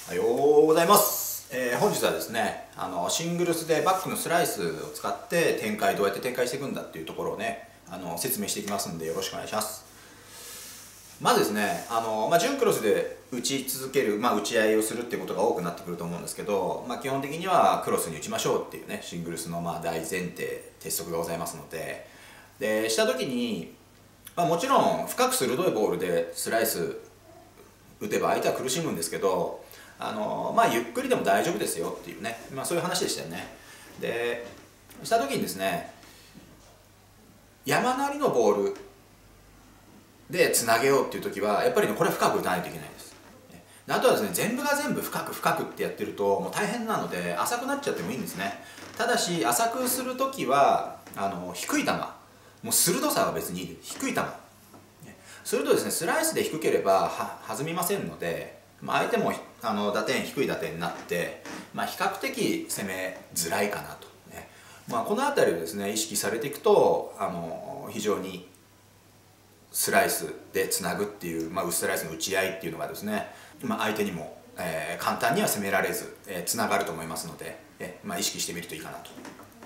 おはようございます。本日はですね、シングルスでバックのスライスを使ってどうやって展開していくんだっていうところをね、説明していきますんでよろしくお願いします。まずですね、準クロスで打ち続ける、打ち合いをするっていうことが多くなってくると思うんですけど、基本的にはクロスに打ちましょうっていうね、シングルスの大前提、鉄則がございますので、した時に、もちろん深く鋭いボールでスライス打てば相手は苦しむんですけど、ゆっくりでも大丈夫ですよっていうね、そういう話でしたよね。でした時にですね、山なりのボールでつなげようっていう時はやっぱりね、これ深く打たないといけないです。あとはですね、全部が全部深く深くってやってるともう大変なので浅くなっちゃってもいいんですね。ただし浅くする時は低い球、もう鋭さは別にいいです。低い球するとですね、スライスで低ければ弾みませんので、相手も低い打点になって、比較的攻めづらいかなと、ね。この辺りをですね意識されていくと非常にスライスでつなぐっていう、スライスの打ち合いっていうのがですね、相手にも、簡単には攻められず、つながると思いますので、意識してみるといいかなと。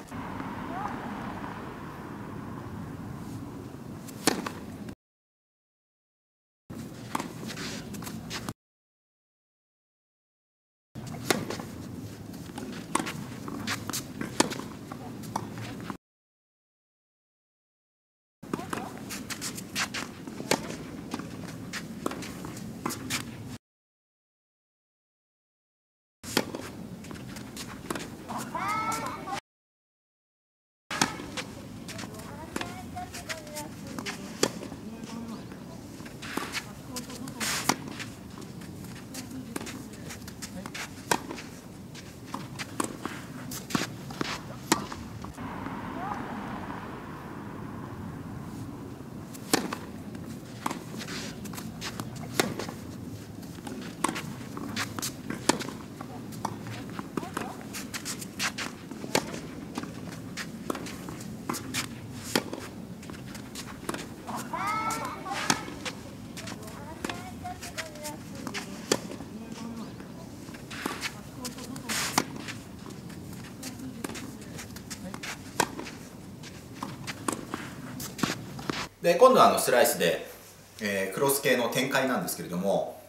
で今度はスライスで、クロス系の展開なんですけれども、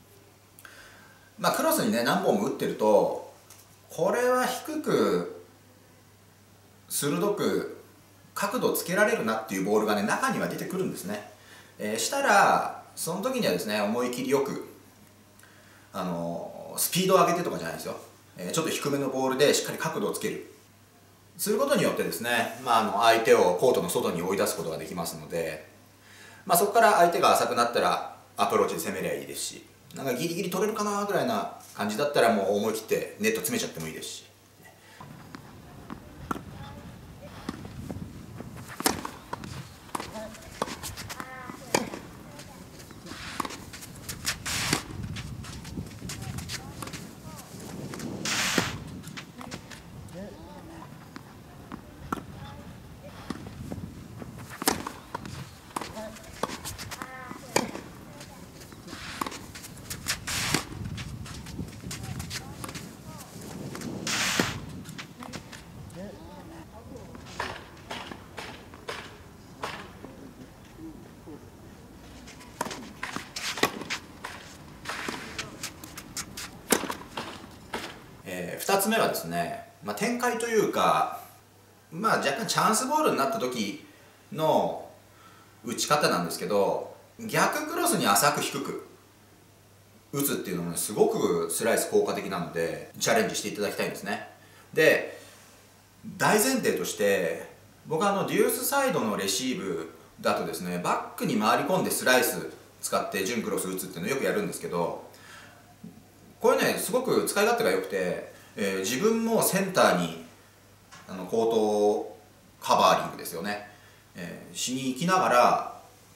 クロスにね何本も打ってるとこれは低く鋭く角度つけられるなっていうボールがね中には出てくるんですね。したらその時にはですね、思い切りよくスピードを上げてとかじゃないですよ、ちょっと低めのボールでしっかり角度をつけるすることによってですね、相手をコートの外に追い出すことができますので、そこから相手が浅くなったらアプローチで攻めりゃいいですし、ギリギリ取れるかなぐらいな感じだったらもう思い切ってネット詰めちゃってもいいですし。2つ目はですね、展開というか、若干チャンスボールになった時の打ち方なんですけど、逆クロスに浅く低く打つっていうのも、ね、すごくスライス効果的なのでチャレンジしていただきたいんですね。で大前提として僕はデュースサイドのレシーブだとですね、バックに回り込んでスライス使って準クロス打つっていうのをよくやるんですけど、これねすごく使い勝手が良くて、自分もセンターにコートカバーリングですよね、しに行きながら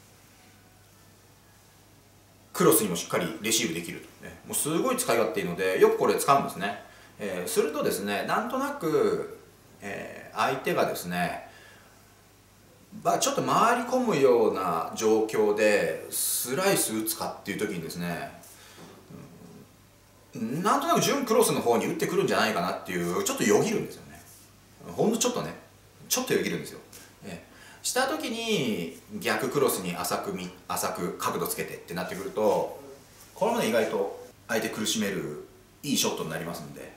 クロスにもしっかりレシーブできると、ね、もうすごい使い勝手いいのでよくこれ使うんですね。するとですね、なんとなく、相手がですね、ちょっと回り込むような状況でスライス打つかっていう時にですね、 なんとなく準クロスの方に打ってくるんじゃないかなっていうちょっとよぎるんですよね。ほんのちょっとね、ちょっとよぎるんですよ。した時に逆クロスに浅く角度つけてってなってくると、これもね意外と相手苦しめるいいショットになりますんで。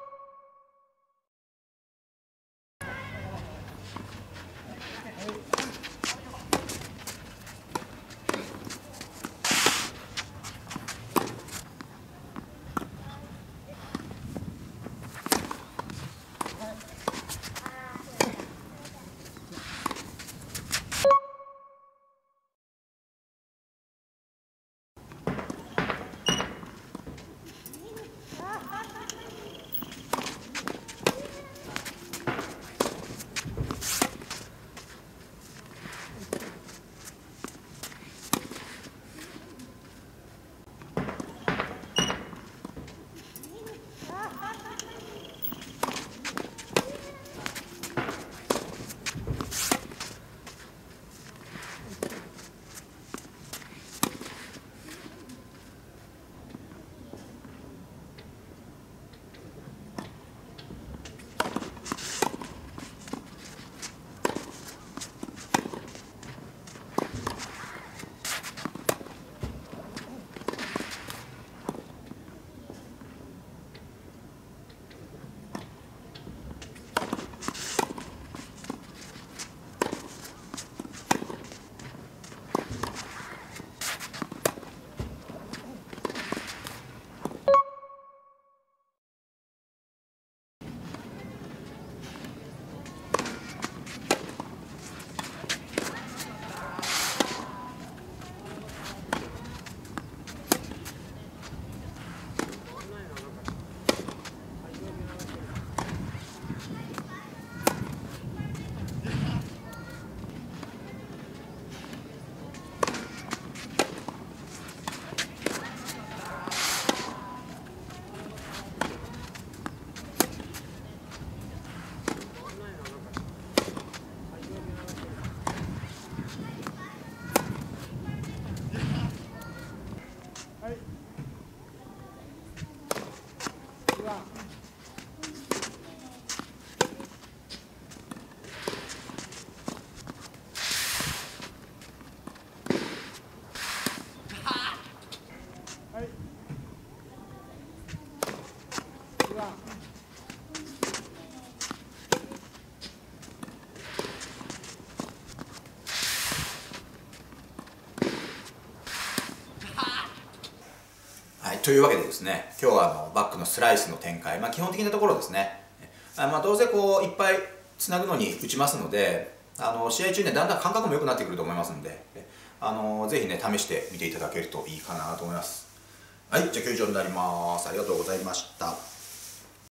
はい、というわけでですね、今日はバックのスライスの展開、基本的なところですね。どうせこういっぱいつなぐのに打ちますので、試合中ねだんだん感覚も良くなってくると思いますので、ぜひね試してみていただけるといいかなと思います。はい、じゃあ今日以上になります。ありがとうございました。